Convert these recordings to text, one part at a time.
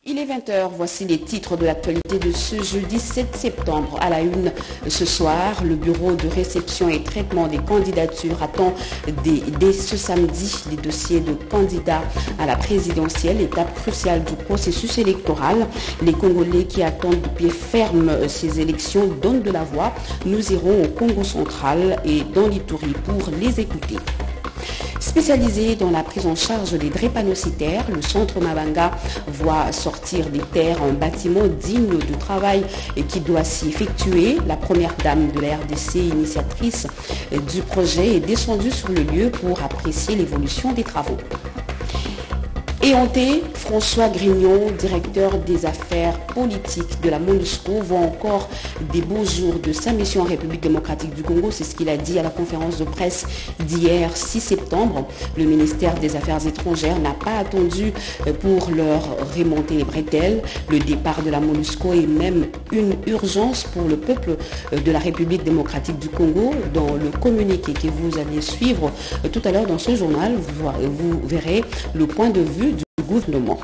Il est 20h, voici les titres de l'actualité de ce jeudi 7 septembre. À la une ce soir, le bureau de réception et traitement des candidatures attend dès ce samedi les dossiers de candidats à la présidentielle, étape cruciale du processus électoral. Les Congolais qui attendent de pied ferme ces élections donnent de la voix. Nous irons au Congo central et dans l'Ituri pour les écouter. Spécialisé dans la prise en charge des drépanocytaires, le centre Mabanga voit sortir des terres un bâtiment digne de travail et qui doit s'y effectuer. La première dame de la RDC, initiatrice du projet, est descendue sur le lieu pour apprécier l'évolution des travaux. Et en thé, François Grignon, directeur des affaires politiques de la MONUSCO, voit encore des beaux jours de sa mission en République démocratique du Congo. C'est ce qu'il a dit à la conférence de presse d'hier 6 septembre. Le ministère des Affaires étrangères n'a pas attendu pour leur remonter les bretelles. Le départ de la MONUSCO est même une urgence pour le peuple de la République démocratique du Congo. Dans le communiqué que vous allez suivre tout à l'heure dans ce journal, vous verrez le point de vue du gouvernement.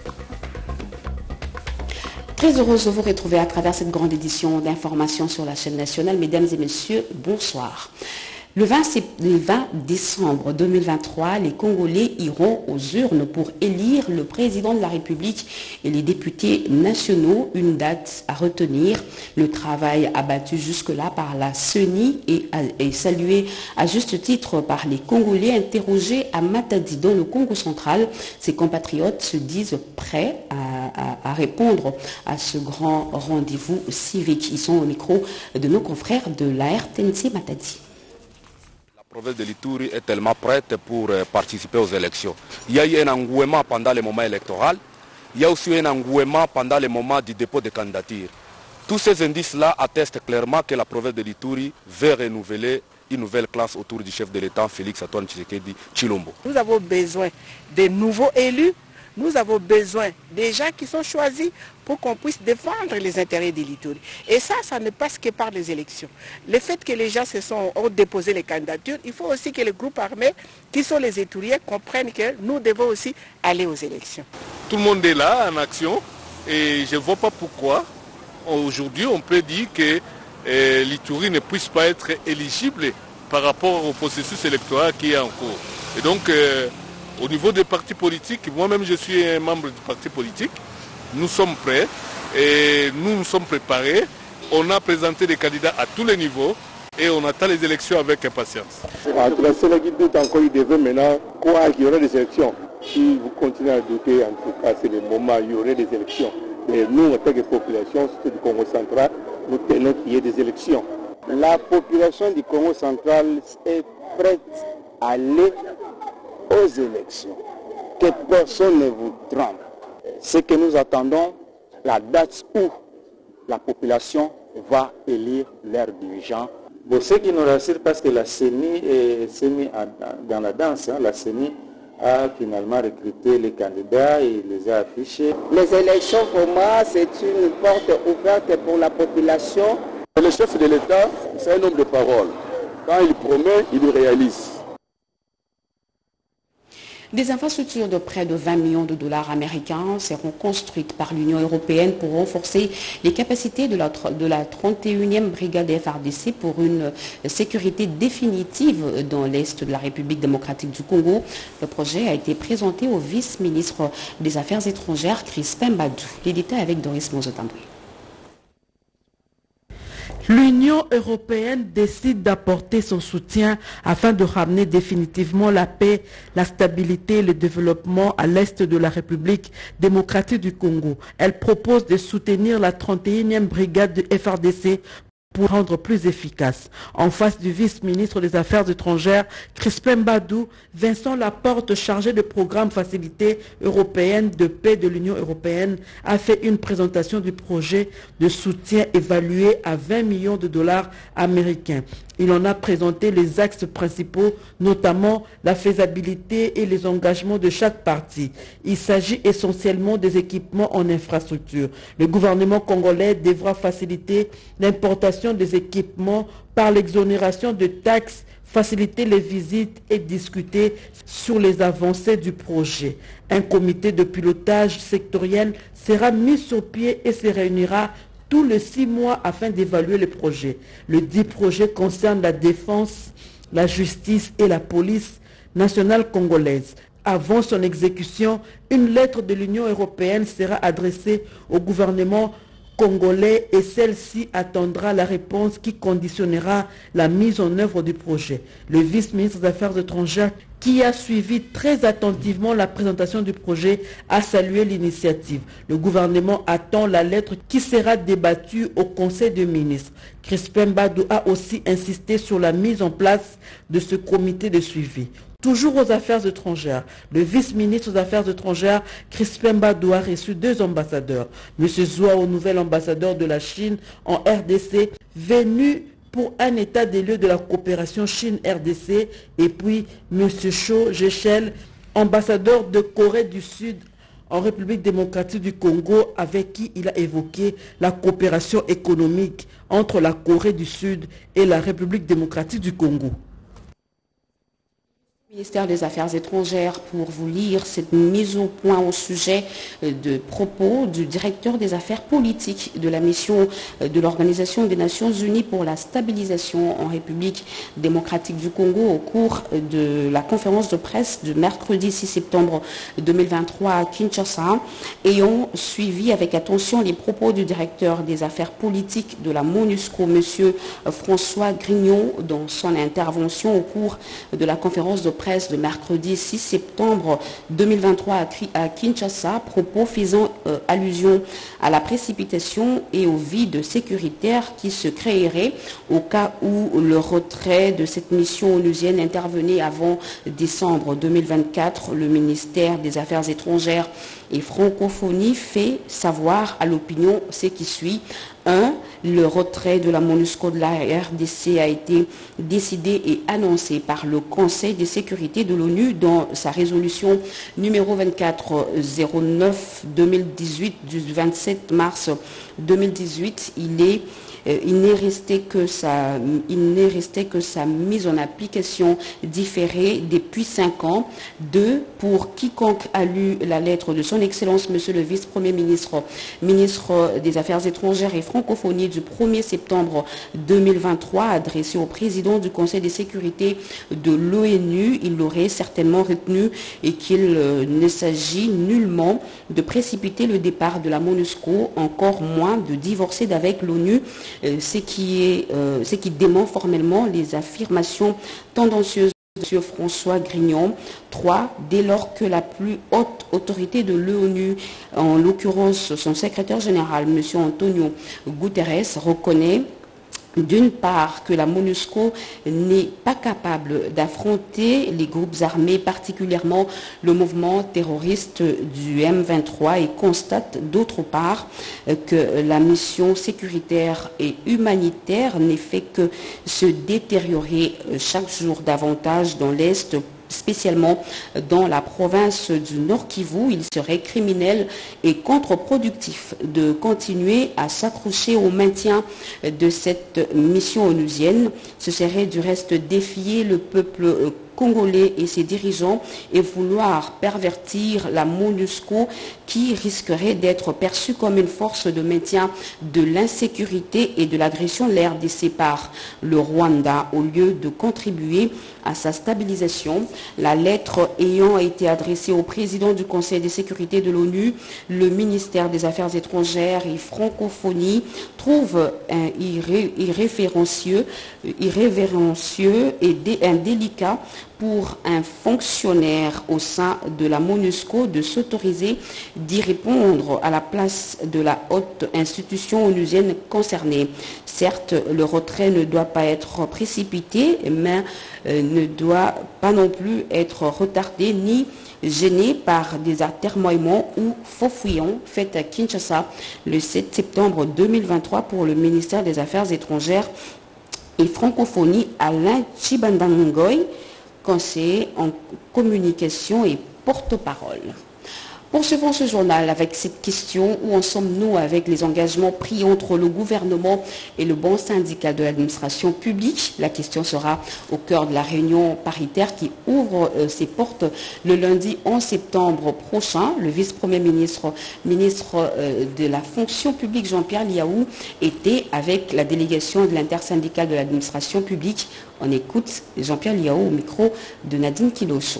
Très heureuse de vous retrouver à travers cette grande édition d'information sur la chaîne nationale. Mesdames et messieurs, bonsoir. Le 20 décembre 2023, les Congolais iront aux urnes pour élire le président de la République et les députés nationaux. Une date à retenir. Le travail abattu jusque-là par la CENI et salué à juste titre par les Congolais interrogés à Matadi dans le Congo central. Ses compatriotes se disent prêts à répondre à ce grand rendez-vous civique. Ils sont au micro de nos confrères de la RTNC Matadi. La province de l'Ituri est tellement prête pour participer aux élections. Il y a eu un engouement pendant le moment électoral. Il y a aussi un engouement pendant le moment du dépôt de candidature. Tous ces indices-là attestent clairement que la province de l'Ituri veut renouveler une nouvelle classe autour du chef de l'État, Félix Antoine Tshisekedi Tshilombo. Nous avons besoin de nouveaux élus. Nous avons besoin des gens qui sont choisis pour qu'on puisse défendre les intérêts de l'Ituri. Et ça ne passe que par les élections. Le fait que les gens ont déposé les candidatures, il faut aussi que les groupes armés, qui sont les Ituriens, comprennent que nous devons aussi aller aux élections. Tout le monde est là en action et je ne vois pas pourquoi aujourd'hui on peut dire que l'Ituri ne puisse pas être éligible par rapport au processus électoral qui est en cours. Et donc, au niveau des partis politiques, moi-même je suis un membre du parti politique, nous sommes prêts et nous nous sommes préparés. On a présenté des candidats à tous les niveaux et on attend les élections avec impatience. En tout cas, ceux qui doutent encore, ils devaient maintenant croire qu'il y aurait des élections. Si vous continuez à douter, en tout cas, c'est le moment où il y aurait des élections. Mais nous, en tant que population, surtout du Congo central, nous tenons qu'il y ait des élections. La population du Congo central est prête à aller aux élections. Que personne ne vous trompe. Ce que nous attendons, la date où la population va élire leurs dirigeants. Bon, ce qui nous rassure parce que la CENI s'est mise dans la danse. La CENI a finalement recruté les candidats et les a affichés. Les élections, pour moi, c'est une porte ouverte pour la population. Le chef de l'État, c'est un homme de parole. Quand il promet, il le réalise. Des infrastructures de près de 20 millions de dollars américains seront construites par l'Union européenne pour renforcer les capacités de la 31e brigade FARDC pour une sécurité définitive dans l'est de la République démocratique du Congo. Le projet a été présenté au vice-ministre des Affaires étrangères, Crispin Badou. Les détails avec Doris Mozotandoué. L'Union européenne décide d'apporter son soutien afin de ramener définitivement la paix, la stabilité et le développement à l'est de la République démocratique du Congo. Elle propose de soutenir la 31e brigade de FARDC pour rendre plus efficace. En face du vice-ministre des Affaires étrangères, Crispin Badou, Vincent Laporte, chargé de programme facilité européenne de paix de l'Union européenne, a fait une présentation du projet de soutien évalué à 20 millions de dollars américains. Il en a présenté les axes principaux, notamment la faisabilité et les engagements de chaque partie. Il s'agit essentiellement des équipements en infrastructure. Le gouvernement congolais devra faciliter l'importation des équipements par l'exonération de taxes faciliter les visites et discuter sur les avancées du projet. Un comité de pilotage sectoriel sera mis sur pied et se réunira tous les 6 mois afin d'évaluer le projet. Le dit projet concerne la défense, la justice et la police nationale congolaise. Avant son exécution, une lettre de l'Union européenne sera adressée au gouvernement congolais et celle-ci attendra la réponse qui conditionnera la mise en œuvre du projet. Le vice-ministre des Affaires étrangères, qui a suivi très attentivement la présentation du projet, a salué l'initiative. Le gouvernement attend la lettre qui sera débattue au Conseil des ministres. Crispin Mbadou a aussi insisté sur la mise en place de ce comité de suivi. Toujours aux affaires étrangères, le vice-ministre des Affaires étrangères, Crispin Mbadou, a reçu 2 ambassadeurs. M. Zouao, nouvel ambassadeur de la Chine en RDC, venu pour un état des lieux de la coopération Chine-RDC, et puis M. Cho Jéchel, ambassadeur de Corée du Sud en République démocratique du Congo, avec qui il a évoqué la coopération économique entre la Corée du Sud et la République démocratique du Congo. Ministère des Affaires étrangères pour vous lire cette mise au point au sujet de propos du directeur des affaires politiques de la mission de l'Organisation des Nations Unies pour la stabilisation en République démocratique du Congo au cours de la conférence de presse de mercredi 6 septembre 2023 à Kinshasa, ayant suivi avec attention les propos du directeur des affaires politiques de la MONUSCO, M. François Grignon, dans son intervention au cours de la conférence de presse de mercredi 6 septembre 2023 à Kinshasa, propos faisant allusion à la précipitation et au vide sécuritaire qui se créerait au cas où le retrait de cette mission onusienne intervenait avant décembre 2024. Le ministère des Affaires étrangères et francophonie fait savoir à l'opinion ce qui suit. 1. Le retrait de la MONUSCO de la RDC a été décidé et annoncé par le Conseil de sécurité de l'ONU dans sa résolution numéro 2409-2018 du 27 mars 2018. Il n'est resté que sa mise en application différée depuis 5 ans. 2. Pour quiconque a lu la lettre de son Excellence, Monsieur le Vice-Premier ministre, ministre des Affaires étrangères et francophonie du 1er septembre 2023, adressée au président du Conseil de sécurité de l'ONU, il aurait certainement retenu et qu'il ne s'agit nullement de précipiter le départ de la MONUSCO, encore moins de divorcer d'avec l'ONU, ce qui dément formellement les affirmations tendancieuses de M. François Grignon. 3. Dès lors que la plus haute autorité de l'ONU, en l'occurrence son secrétaire général, M. Antonio Guterres, reconnaît d'une part que la MONUSCO n'est pas capable d'affronter les groupes armés, particulièrement le mouvement terroriste du M23, et constate d'autre part que la mission sécuritaire et humanitaire n'est fait que se détériorer chaque jour davantage dans l'Est, spécialement dans la province du Nord Kivu. Il serait criminel et contre-productif de continuer à s'accrocher au maintien de cette mission onusienne. Ce serait du reste défier le peuple congolais et ses dirigeants et vouloir pervertir la MONUSCO qui risquerait d'être perçue comme une force de maintien de l'insécurité et de l'agression de la RDC par le Rwanda au lieu de contribuer à sa stabilisation. La lettre ayant été adressée au président du Conseil de sécurité de l'ONU, le ministère des Affaires étrangères et francophonie trouve irrévérencieux et indélicat pour un fonctionnaire au sein de la MONUSCO de s'autoriser d'y répondre à la place de la haute institution onusienne concernée. Certes, le retrait ne doit pas être précipité, mais ne doit pas non plus être retardé ni gêné par des atermoiements ou faux fouillons faits à Kinshasa le 7 septembre 2023 pour le ministère des Affaires étrangères et francophonie. Alain Chibandangoy, conseiller en communication et porte-parole. Poursuivons ce journal avec cette question: où en sommes-nous avec les engagements pris entre le gouvernement et le bon syndicat de l'administration publique? La question sera au cœur de la réunion paritaire qui ouvre ses portes le lundi 11 septembre prochain. Le vice-premier ministre de la fonction publique, Jean-Pierre Liaou, était avec la délégation de l'intersyndicale de l'administration publique. On écoute Jean-Pierre Liaou au micro de Nadine Kilocho.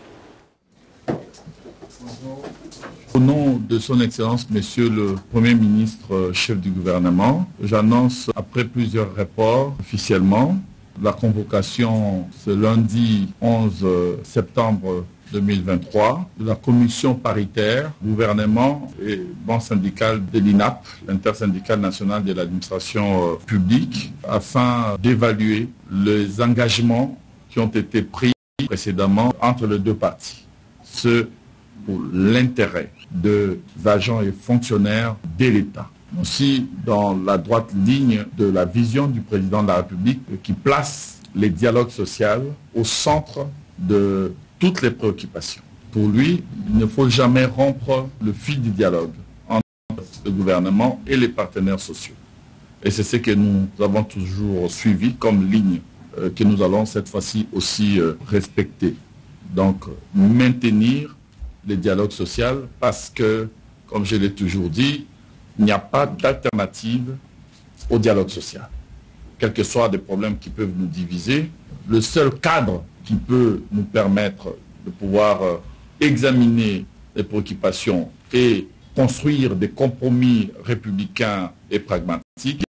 Au nom de son Excellence, Monsieur le Premier ministre, chef du gouvernement, j'annonce, après plusieurs rapports officiellement, la convocation ce lundi 11 septembre 2023 de la commission paritaire, gouvernement et banque syndicale de l'INAP, l'intersyndicale nationale de l'administration publique, afin d'évaluer les engagements qui ont été pris précédemment entre les deux parties. Ce pour l'intérêt des agents et fonctionnaires de l'État. Aussi dans la droite ligne de la vision du président de la République qui place les dialogues sociaux au centre de toutes les préoccupations. Pour lui, il ne faut jamais rompre le fil du dialogue entre le gouvernement et les partenaires sociaux. Et c'est ce que nous avons toujours suivi comme ligne que nous allons cette fois-ci aussi respecter. Donc, maintenir les dialogues sociaux parce que, comme je l'ai toujours dit, il n'y a pas d'alternative au dialogue social. Quels que soient les problèmes qui peuvent nous diviser, le seul cadre qui peut nous permettre de pouvoir examiner les préoccupations et construire des compromis républicains et pragmatiques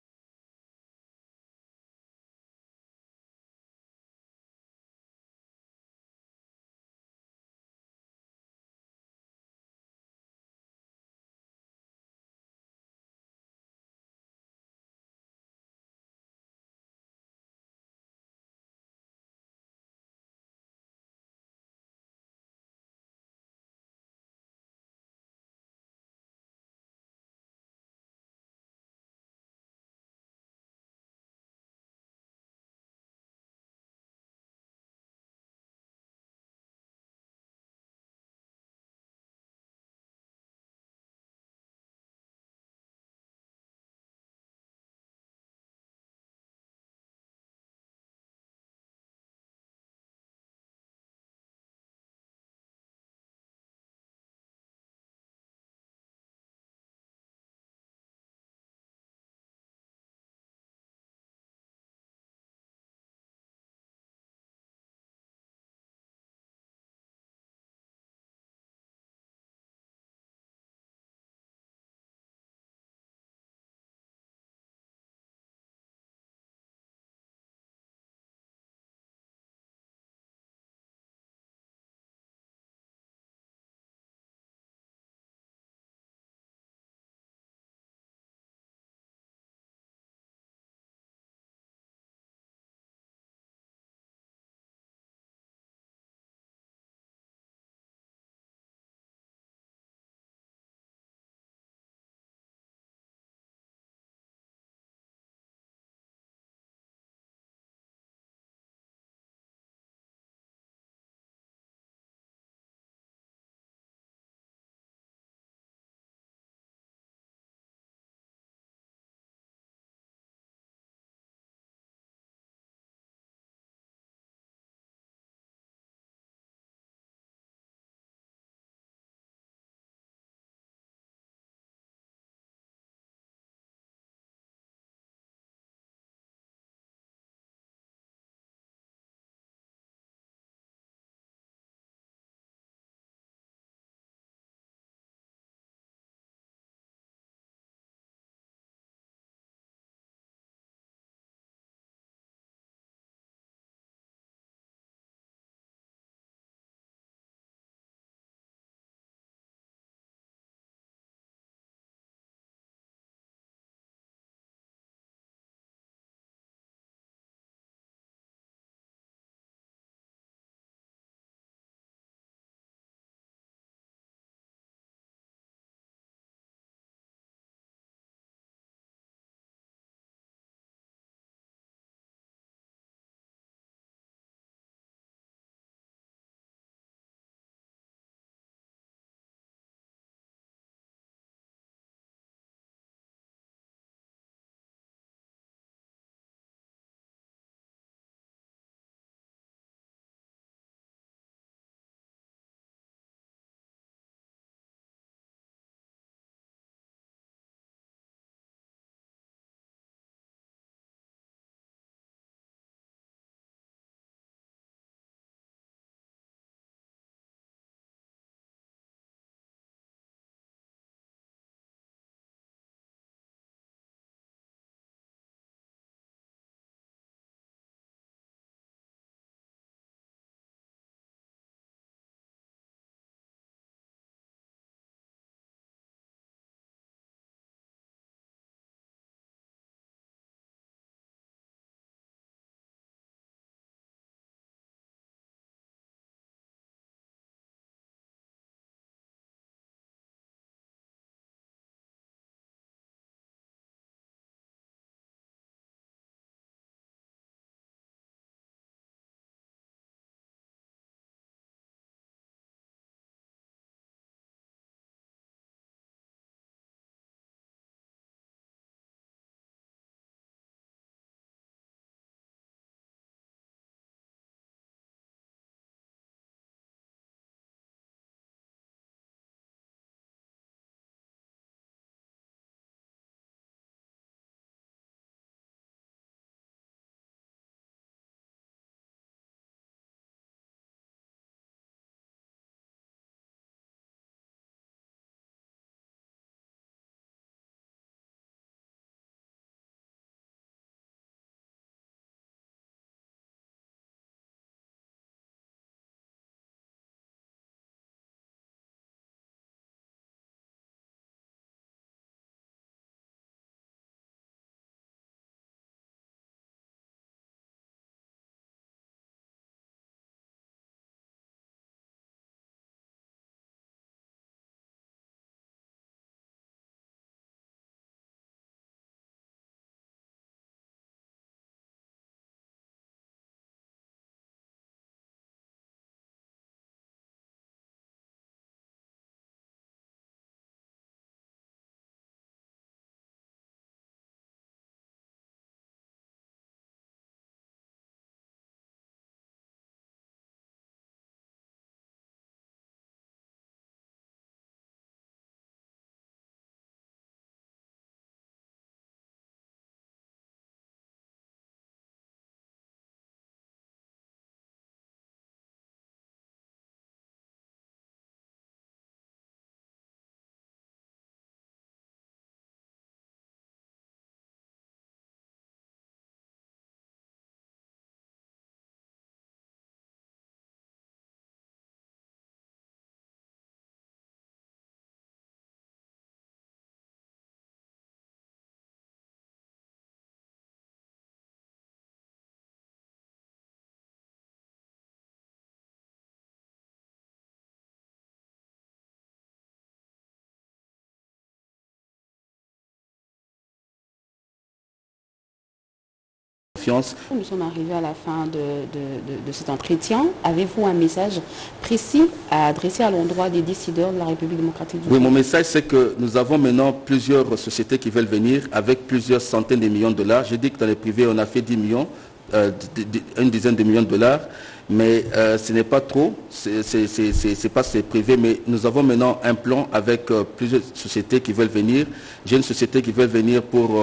confiance. Nous sommes arrivés à la fin de cet entretien. Avez-vous un message précis à adresser à l'endroit des décideurs de la République démocratique du Congo? Oui, mon message, c'est que nous avons maintenant plusieurs sociétés qui veulent venir avec plusieurs centaines de millions de dollars. J'ai dit que dans les privés, on a fait 10 millions, une dizaine de millions de dollars. Mais ce n'est pas trop, c'est pas privé, mais nous avons maintenant un plan avec plusieurs sociétés qui veulent venir. J'ai une société qui veut venir pour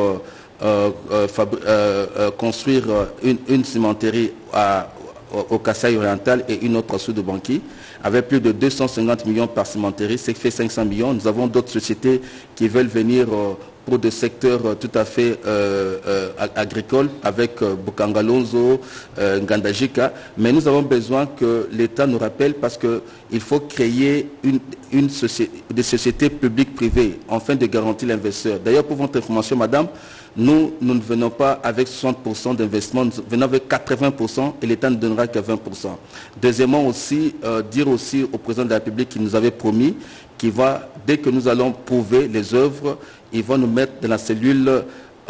construire une cimenterie au Kasaï oriental et une autre à Sud de Banqui, avec plus de 250 millions par cimenterie, c'est fait 500 millions. Nous avons d'autres sociétés qui veulent venir pour des secteurs tout à fait agricoles, avec Bukangalonzo, Ngandajika, mais nous avons besoin que l'État nous rappelle parce qu'il faut créer des sociétés publiques-privées afin de garantir l'investisseur. D'ailleurs, pour votre information, madame, nous ne venons pas avec 60% d'investissement, nous venons avec 80% et l'État ne donnera que 20%. Deuxièmement aussi, dire aussi au président de la République qui nous avait promis qu'il va, dès que nous allons prouver les œuvres, il va nous mettre dans la cellule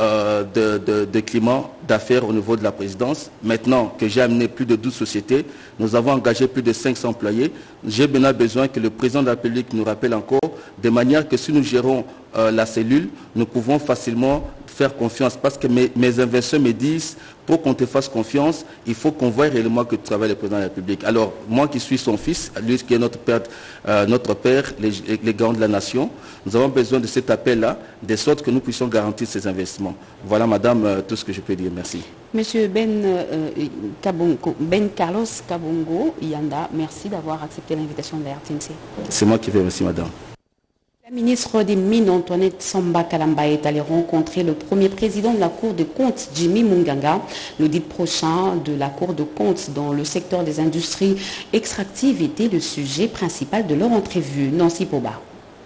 de climat d'affaires au niveau de la présidence. Maintenant que j'ai amené plus de 12 sociétés, nous avons engagé plus de 500 employés. J'ai maintenant besoin que le président de la République nous rappelle encore, de manière que si nous gérons la cellule, nous pouvons facilement faire confiance. Parce que mes investisseurs me disent, pour qu'on te fasse confiance, il faut qu'on voie réellement que tu travailles le président de la République. Alors, moi qui suis son fils, lui qui est notre père, les grands de la nation, nous avons besoin de cet appel-là, de sorte que nous puissions garantir ces investissements. Voilà, madame, tout ce que je peux dire. Merci. Monsieur Ben Carlos Kabongo Yanda, merci d'avoir accepté l'invitation de la RTNC. C'est moi qui vais, merci, madame. La ministre des Mines, Antoinette Samba Kalamba, est allée rencontrer le premier président de la Cour des comptes, Jimmy Munganga, l'audit prochain de la Cour des comptes dans le secteur des industries extractives était le sujet principal de leur entrevue. Nancy Poba.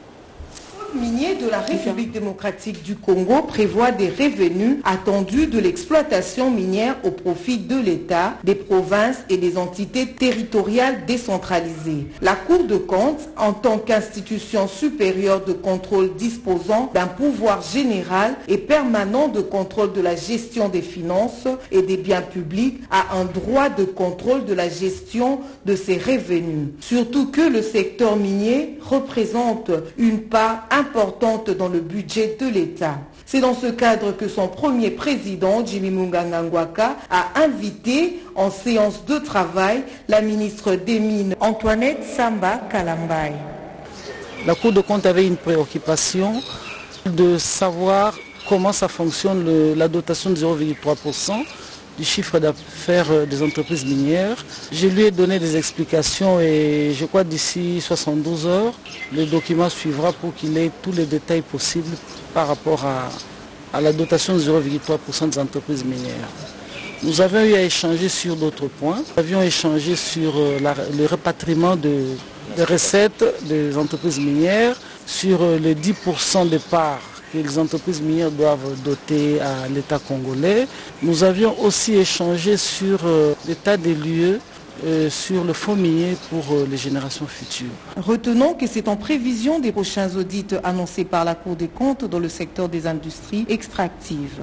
Minier de la République démocratique du Congo prévoit des revenus attendus de l'exploitation minière au profit de l'État, des provinces et des entités territoriales décentralisées. La Cour de comptes, en tant qu'institution supérieure de contrôle disposant d'un pouvoir général et permanent de contrôle de la gestion des finances et des biens publics, a un droit de contrôle de la gestion de ses revenus. Surtout que le secteur minier représente une part importante dans le budget de l'État. C'est dans ce cadre que son premier président, Jimmy Munganga Ngwaka, a invité en séance de travail la ministre des Mines, Antoinette Samba Kalamba. La Cour de compte avait une préoccupation de savoir comment ça fonctionne la dotation de 0,3% du chiffre d'affaires des entreprises minières. Je lui ai donné des explications et je crois d'ici 72 heures, le document suivra pour qu'il ait tous les détails possibles par rapport à la dotation de 0,3% des entreprises minières. Nous avions eu à échanger sur d'autres points. Nous avions échangé sur le rapatriement des recettes des entreprises minières, sur les 10% de parts que les entreprises minières doivent doter à l'État congolais. Nous avions aussi échangé sur l'état des lieux, sur le fonds minier pour les générations futures. Retenons que c'est en prévision des prochains audits annoncés par la Cour des comptes dans le secteur des industries extractives.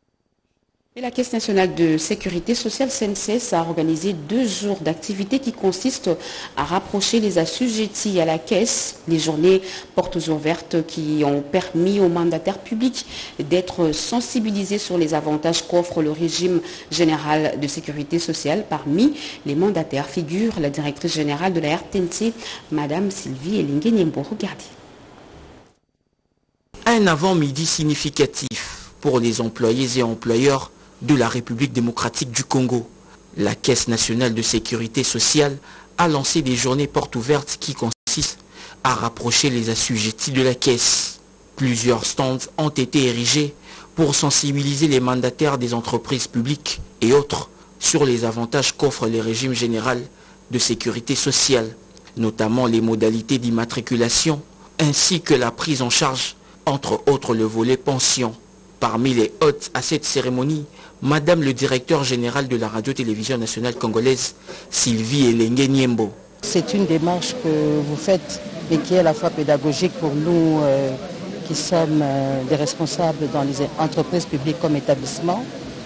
Et la Caisse nationale de sécurité sociale CNCS a organisé 2 jours d'activité qui consistent à rapprocher les assujettis à la Caisse. Les journées portes ouvertes qui ont permis aux mandataires publics d'être sensibilisés sur les avantages qu'offre le régime général de sécurité sociale. Parmi les mandataires figure la directrice générale de la RTNC, Madame Sylvie Elingue-Niembo. Regardez. Un avant-midi significatif pour les employés et employeurs de la République démocratique du Congo. La Caisse nationale de sécurité sociale a lancé des journées portes ouvertes qui consistent à rapprocher les assujettis de la Caisse. Plusieurs stands ont été érigés pour sensibiliser les mandataires des entreprises publiques et autres sur les avantages qu'offre le régime général de sécurité sociale, notamment les modalités d'immatriculation ainsi que la prise en charge, entre autres le volet pension. Parmi les hôtes à cette cérémonie, Madame le directeur général de la radio-télévision nationale congolaise, Sylvie Elingue-Niembo. C'est une démarche que vous faites et qui est à la fois pédagogique pour nous qui sommes des responsables dans les entreprises publiques comme établissements,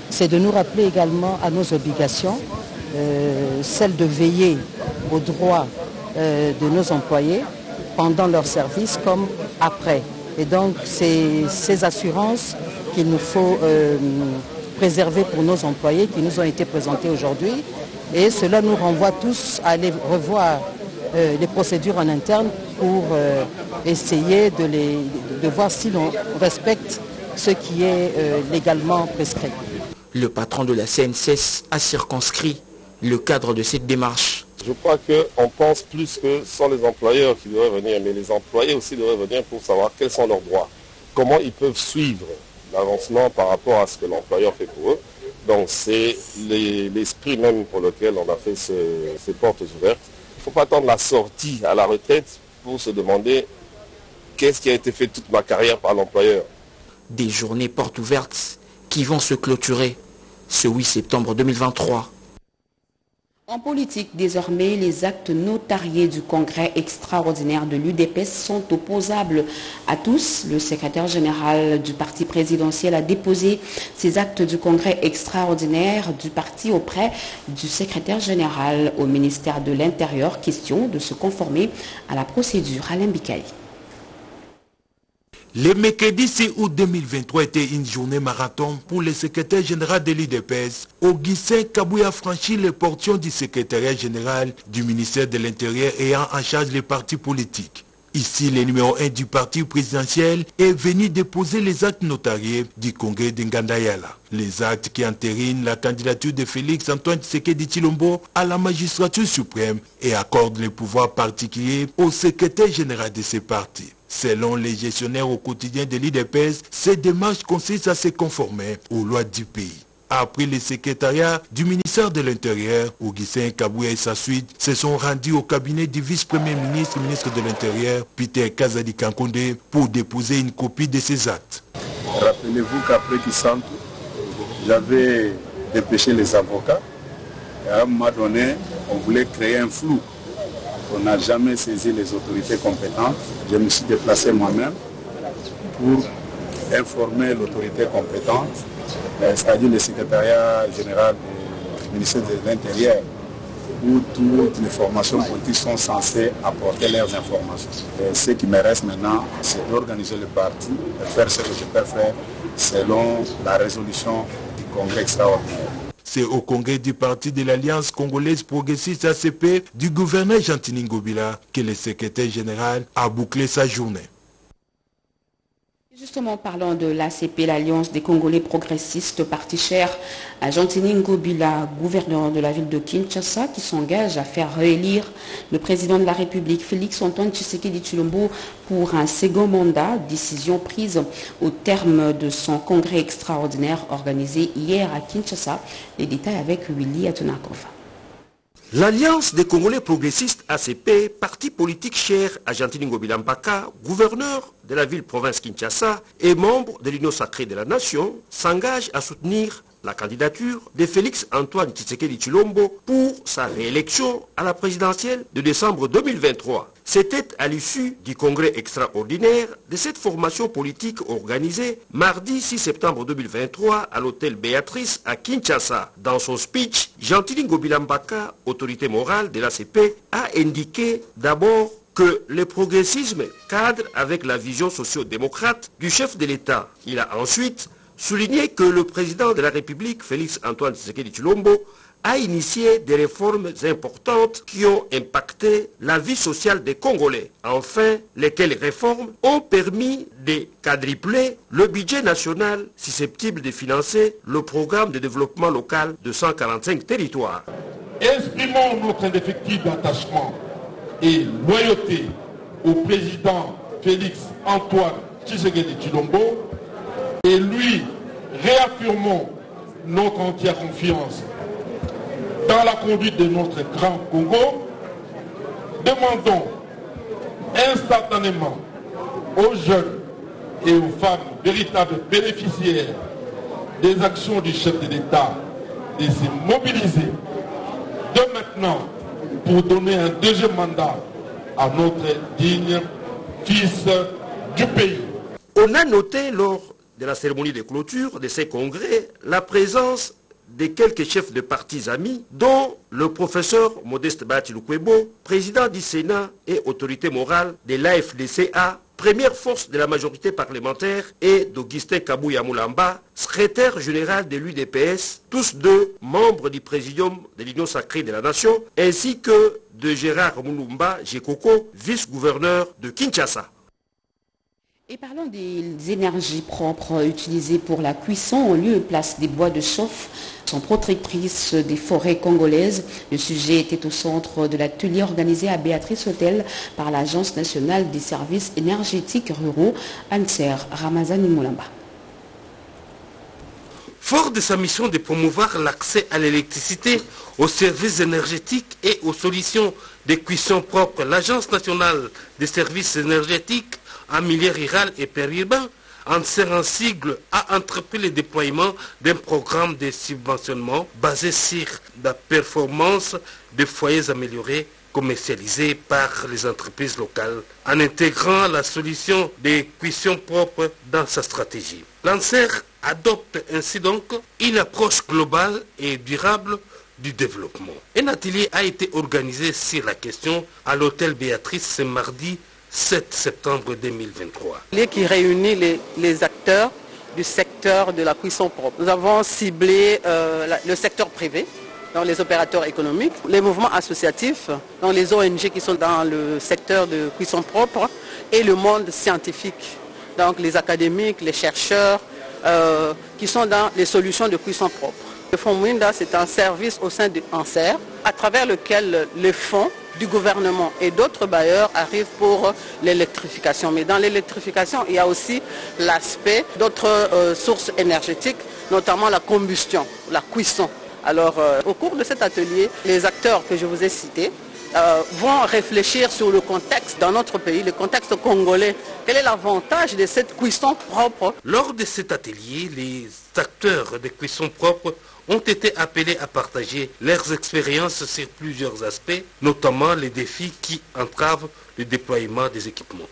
c'est de nous rappeler également à nos obligations, celle de veiller aux droits de nos employés pendant leur service comme après. Et donc c'est ces assurances qu'il nous faut préserver pour nos employés qui nous ont été présentées aujourd'hui. Et cela nous renvoie tous à aller revoir les procédures en interne pour essayer de voir si l'on respecte ce qui est légalement prescrit. Le patron de la CNSS a circonscrit le cadre de cette démarche. Je crois qu'on pense plus que ce sont les employeurs qui devraient venir, mais les employés aussi devraient venir pour savoir quels sont leurs droits, comment ils peuvent suivre l'avancement par rapport à ce que l'employeur fait pour eux. Donc c'est l'esprit même pour lequel on a fait ces portes ouvertes. Il ne faut pas attendre la sortie à la retraite pour se demander qu'est-ce qui a été fait toute ma carrière par l'employeur. Des journées portes ouvertes qui vont se clôturer ce 8 septembre 2023. En politique, désormais, les actes notariés du congrès extraordinaire de l'UDPS sont opposables à tous. Le secrétaire général du parti présidentiel a déposé ces actes du congrès extraordinaire du parti auprès du secrétaire général au ministère de l'Intérieur. Question de se conformer à la procédure. Alain Bikaï. Le mercredi 6 août 2023 était une journée marathon pour le secrétaire général de l'UDPS. Augustin Kabouya a franchi les portions du secrétariat général du ministère de l'Intérieur ayant en charge les partis politiques. Ici, le numéro 1 du parti présidentiel est venu déposer les actes notariés du congrès d'Ngandayala. Les actes qui entérinent la candidature de Félix Antoine Tshisekedi Tshilombo à la magistrature suprême et accordent les pouvoirs particuliers au secrétaire général de ces partis. Selon les gestionnaires au quotidien de l'UDPS, cette démarche consiste à se conformer aux lois du pays. Après le secrétariat du ministère de l'Intérieur, Augustin Kabouya et sa suite se sont rendus au cabinet du vice-premier ministre, ministre de l'Intérieur, Peter Kazadi Kankonde, pour déposer une copie de ces actes. Rappelez-vous qu'après Kisantu, j'avais dépêché les avocats. Et à un moment donné, on voulait créer un flou. On n'a jamais saisi les autorités compétentes. Je me suis déplacé moi-même pour informer l'autorité compétente, c'est-à-dire le secrétariat général du ministère de l'Intérieur, où toutes les formations politiques sont censées apporter leurs informations. Et ce qui me reste maintenant, c'est d'organiser le parti, de faire ce que je peux faire selon la résolution du congrès extraordinaire. C'est au congrès du parti de l'Alliance congolaise progressiste ACP du gouverneur Jean-Tini Ngobila que le secrétaire général a bouclé sa journée. Justement, parlant de l'ACP, l'Alliance des Congolais progressistes, parti cher à Jean-Tini Ngobila, gouverneur de la ville de Kinshasa, qui s'engage à faire réélire le président de la République, Félix Antoine Tshisekedi Tshilombo, pour un second mandat, décision prise au terme de son congrès extraordinaire organisé hier à Kinshasa. Les détails avec Willy Atunakova. L'Alliance des Congolais progressistes ACP, parti politique cher à Jean-Tini Ngobila Mbaka, gouverneur de la ville-province Kinshasa et membre de l'Union sacrée de la nation, s'engage à soutenir la candidature de Félix Antoine Tshisekedi Tshilombo pour sa réélection à la présidentielle de décembre 2023. C'était à l'issue du congrès extraordinaire de cette formation politique organisée mardi 6 septembre 2023 à l'hôtel Béatrice à Kinshasa. Dans son speech, Jean-Tini Ngobila Mbaka, autorité morale de l'ACP, a indiqué d'abord que le progressisme cadre avec la vision socio-démocrate du chef de l'État. Il a ensuite souligné que le président de la République, Félix Antoine Tshisekedi Tshilombo, a initié des réformes importantes qui ont impacté la vie sociale des Congolais. Enfin, lesquelles réformes ont permis de quadrupler le budget national susceptible de financer le programme de développement local de 145 territoires. Exprimons notre indéfectible attachement et loyauté au président Félix Antoine Tshisekedi Tshilombo et lui réaffirmons notre entière confiance dans la conduite de notre grand Congo. Demandons instantanément aux jeunes et aux femmes véritables bénéficiaires des actions du chef de l'État de se mobiliser dès maintenant pour donner un deuxième mandat à notre digne fils du pays. On a noté lors de la cérémonie de clôture de ces congrès la présence de quelques chefs de partis amis, dont le professeur Modeste Bahati-Lukwebo, président du Sénat et autorité morale de l'AFDCA, première force de la majorité parlementaire, et d'Augustin Kabouya Moulamba, secrétaire général de l'UDPS, tous deux membres du présidium de l'Union sacrée de la Nation, ainsi que de Gérard Moulumba Jekoko, vice-gouverneur de Kinshasa. Et parlons des énergies propres utilisées pour la cuisson en lieu et place des bois de chauffe sont protectrices des forêts congolaises. Le sujet était au centre de l'atelier organisé à Béatrice Hôtel par l'Agence nationale des services énergétiques ruraux, ANSER. Ramazani Moulamba. Fort de sa mission de promouvoir l'accès à l'électricité, aux services énergétiques et aux solutions de cuisson propre, l'Agence nationale des services énergétiques en milieu rural et périurbain, ANSER en sigle, a entrepris le déploiement d'un programme de subventionnement basé sur la performance des foyers améliorés commercialisés par les entreprises locales, en intégrant la solution de cuisson propre dans sa stratégie. L'ANSER adopte ainsi donc une approche globale et durable du développement. Un atelier a été organisé sur la question à l'hôtel Béatrice ce mardi 7 septembre 2023. Qui réunit les acteurs du secteur de la cuisson propre. Nous avons ciblé le secteur privé, donc les opérateurs économiques, les mouvements associatifs, donc les ONG qui sont dans le secteur de cuisson propre et le monde scientifique, donc les académiques, les chercheurs qui sont dans les solutions de cuisson propre. Le fonds Mwinda, c'est un service au sein de ANSER à travers lequel les fonds du gouvernement et d'autres bailleurs arrivent pour l'électrification. Mais dans l'électrification, il y a aussi l'aspect d'autres sources énergétiques, notamment la combustion, la cuisson. Alors, au cours de cet atelier, les acteurs que je vous ai cités vont réfléchir sur le contexte dans notre pays, le contexte congolais. Quel est l'avantage de cette cuisson propre? Lors de cet atelier, les acteurs de cuisson propre ont été appelés à partager leurs expériences sur plusieurs aspects, notamment les défis qui entravent le déploiement des équipements.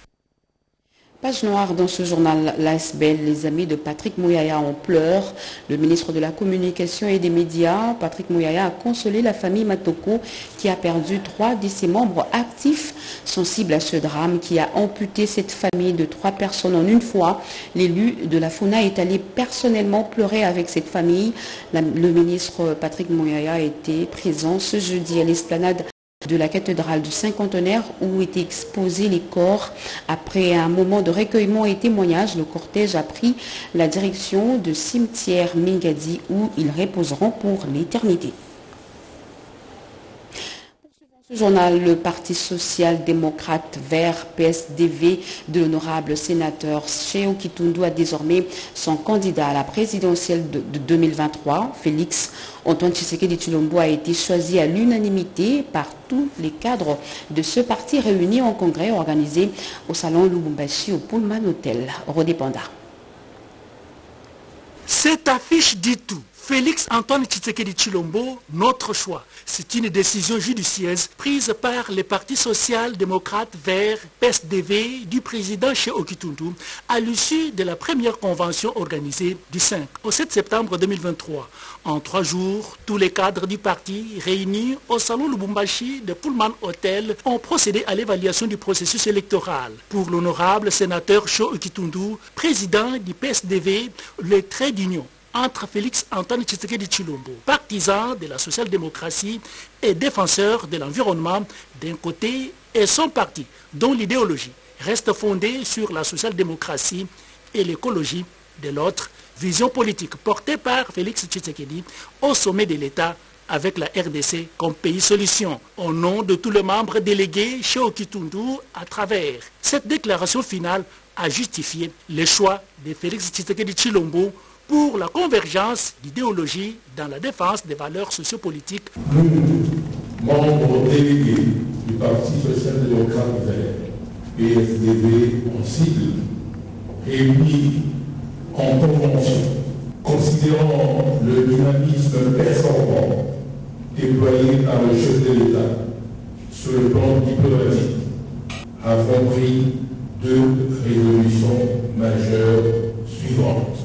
Page noire dans ce journal, l'ASBEL, les amis de Patrick Mouyaya en pleurs. Le ministre de la Communication et des Médias, Patrick Mouyaya, a consolé la famille Matoko qui a perdu 3 de ses membres actifs sensibles à ce drame qui a amputé cette famille de 3 personnes en une fois. L'élu de la FUNA est allé personnellement pleurer avec cette famille. Le ministre Patrick Mouyaya a été présent ce jeudi à l'esplanade de la cathédrale du Cinquantenaire où étaient exposés les corps. Après un moment de recueillement et témoignage, le cortège a pris la direction de cimetière Mingadi où ils reposeront pour l'éternité. Ce journal, le Parti social-démocrate vert PSDV de l'honorable sénateur Cheo Kitundu a désormais son candidat à la présidentielle de 2023. Félix Antoine Tshisekedi Tshilombo a été choisi à l'unanimité par tous les cadres de ce parti réunis en congrès organisé au salon Lubumbashi au Pullman Hotel. Rodépanda. Cette affiche dit tout. Félix Antoine Tshisekedi Tshilombo, notre choix. C'est une décision judicieuse prise par le Parti social-démocrate vert PSDV du président Cheo Kitundu à l'issue de la première convention organisée du 5 au 7 septembre 2023. En 3 jours, tous les cadres du parti réunis au salon Lubumbashi de Pullman Hotel ont procédé à l'évaluation du processus électoral. Pour l'honorable sénateur Cheo Kitundu, président du PSDV, le trait d'union entre Félix Antoine Tshisekedi Tshilombo, partisan de la social-démocratie et défenseur de l'environnement d'un côté, et son parti, dont l'idéologie reste fondée sur la social-démocratie et l'écologie de l'autre, vision politique portée par Félix Tshisekedi au sommet de l'État avec la RDC comme pays solution. Au nom de tous les membres délégués Cheo Kitundu, à travers cette déclaration finale, a justifié le choix de Félix Tshisekedi Tshilombo pour la convergence d'idéologie dans la défense des valeurs sociopolitiques. Nous, membres délégués du Parti social-démocrate vert, PSDV en sigle, réunis en convention, considérant le dynamisme performant déployé par le chef de l'État sur le plan diplomatique, avons pris 2 résolutions majeures suivantes.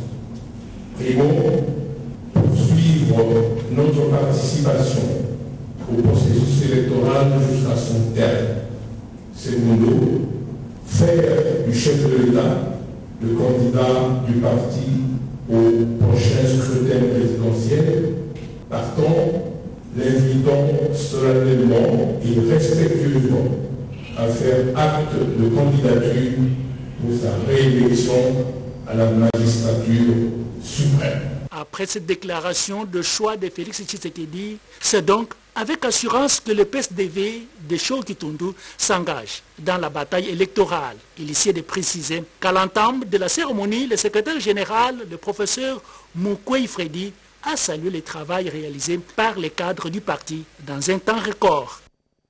candidat du parti au prochain scrutin présidentiel. Partons, l'invitons solennellement et respectueusement à faire acte de candidature pour sa réélection à la magistrature suprême. Après cette déclaration de choix de Félix Tshisekedi, c'est donc avec assurance que le PSDV de Chao Kitundu s'engage dans la bataille électorale. Il essaie de préciser qu'à l'entame de la cérémonie, le secrétaire général, le professeur Mukwege Freddy, a salué le travail réalisé par les cadres du parti dans un temps record.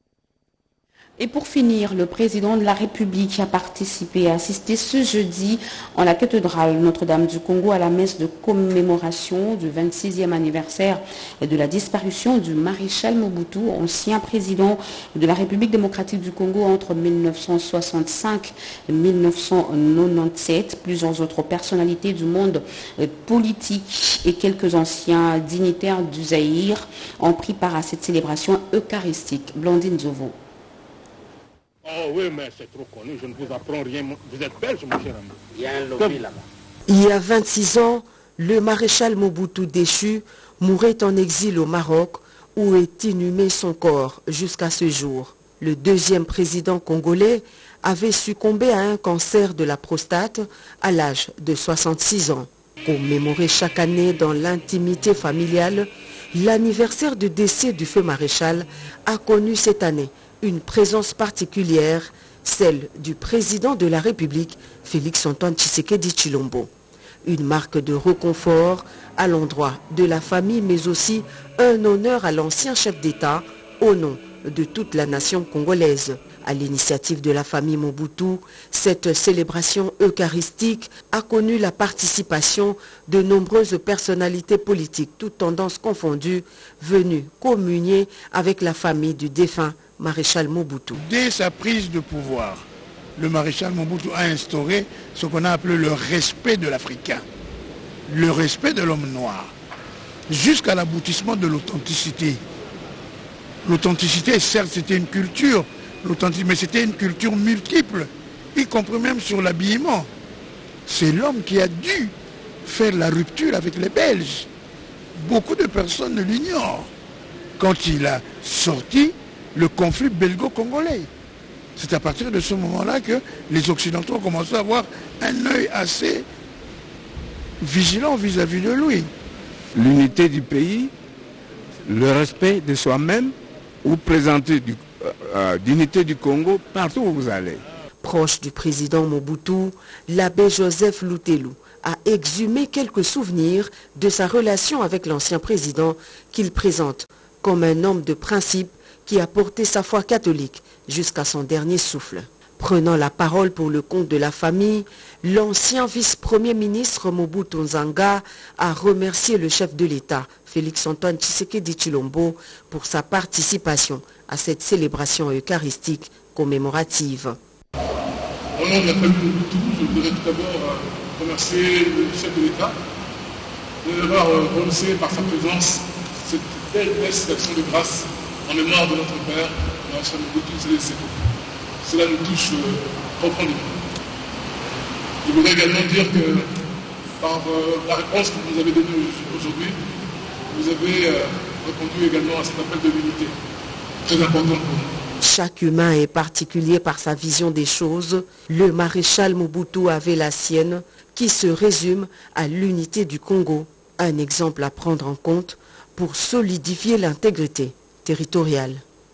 Et pour finir, le président de la République a participé et assisté ce jeudi en la cathédrale Notre-Dame du Congo à la messe de commémoration du 26e anniversaire de la disparition du maréchal Mobutu, ancien président de la République démocratique du Congo entre 1965 et 1997. Plusieurs autres personnalités du monde politique et quelques anciens dignitaires du Zaïre ont pris part à cette célébration eucharistique. Blandine Zovo. Oh oui, mais c'est trop connu, je ne vous apprends rien. Vous êtes belge, mon cher ami. Il y a un lobby là-bas. Il y a 26 ans, le maréchal Mobutu déchu mourait en exil au Maroc où est inhumé son corps jusqu'à ce jour. Le deuxième président congolais avait succombé à un cancer de la prostate à l'âge de 66 ans. Commémoré chaque année dans l'intimité familiale, l'anniversaire de décès du feu maréchal a connu cette année une présence particulière, celle du président de la République, Félix-Antoine Tshisekedi Tshilombo. Une marque de réconfort à l'endroit de la famille, mais aussi un honneur à l'ancien chef d'État au nom de toute la nation congolaise. À l'initiative de la famille Mobutu, cette célébration eucharistique a connu la participation de nombreuses personnalités politiques, toutes tendances confondues, venues communier avec la famille du défunt maréchal Mobutu. Dès sa prise de pouvoir, le maréchal Mobutu a instauré ce qu'on a appelé le respect de l'Africain, le respect de l'homme noir, jusqu'à l'aboutissement de l'authenticité. L'authenticité, certes, c'était une culture, mais c'était une culture multiple, y compris même sur l'habillement. C'est l'homme qui a dû faire la rupture avec les Belges. Beaucoup de personnes ne l'ignorent. Quand il a sorti le conflit belgo-congolais. C'est à partir de ce moment-là que les Occidentaux ont commencé à avoir un œil assez vigilant vis-à-vis de lui. L'unité du pays, le respect de soi-même, vous présentez l'unité du Congo partout où vous allez. Proche du président Mobutu, l'abbé Joseph Lutelou a exhumé quelques souvenirs de sa relation avec l'ancien président qu'il présente comme un homme de principe qui a porté sa foi catholique jusqu'à son dernier souffle. Prenant la parole pour le compte de la famille, l'ancien vice-premier ministre Mobutu Nzanga a remercié le chef de l'État, Félix-Antoine Tshisekedi Tshilombo, pour sa participation à cette célébration eucharistique commémorative. Au nom de la famille Mobutu, je voudrais tout d'abord remercier le chef de l'État d'avoir renoncé par sa présence cette belle messe d'action de grâce en mémoire de notre père, maréchal Mobutu Sese Seko. Cela nous touche profondément. Je voudrais également dire que par la réponse que vous nous avez donnée aujourd'hui, vous avez répondu également à cet appel de l'unité, très important pour nous. Chaque humain est particulier par sa vision des choses. Le maréchal Mobutu avait la sienne, qui se résume à l'unité du Congo. Un exemple à prendre en compte pour solidifier l'intégrité territoriale.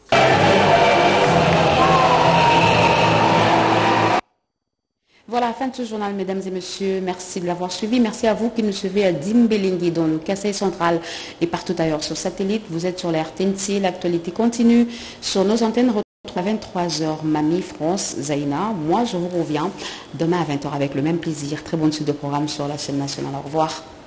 Voilà la fin de ce journal, mesdames et messieurs. Merci de l'avoir suivi. Merci à vous qui nous suivez à Dimbelingui, dans le Kasaï central et partout ailleurs sur satellite. Vous êtes sur la RTNC. L'actualité continue sur nos antennes. À 23h, Mamie, France, Zaina. Moi, je vous reviens demain à 20h avec le même plaisir. Très bonne suite de programme sur la chaîne nationale. Au revoir.